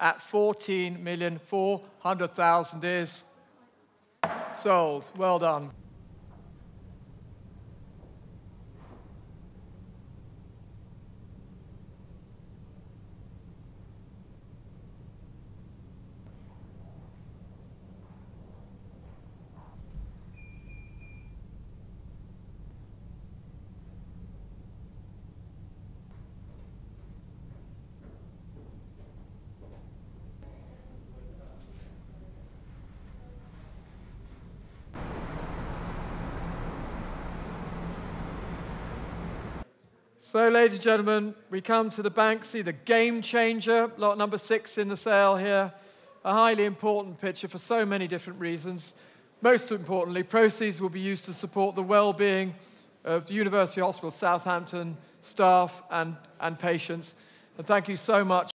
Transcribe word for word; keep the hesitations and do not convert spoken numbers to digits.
at fourteen million four hundred thousand is sold. Well done. So, ladies and gentlemen, we come to the Banksy, the Game Changer, lot number six in the sale here. A highly important picture for so many different reasons. Most importantly, proceeds will be used to support the well-being of University Hospital Southampton staff and, and patients. And thank you so much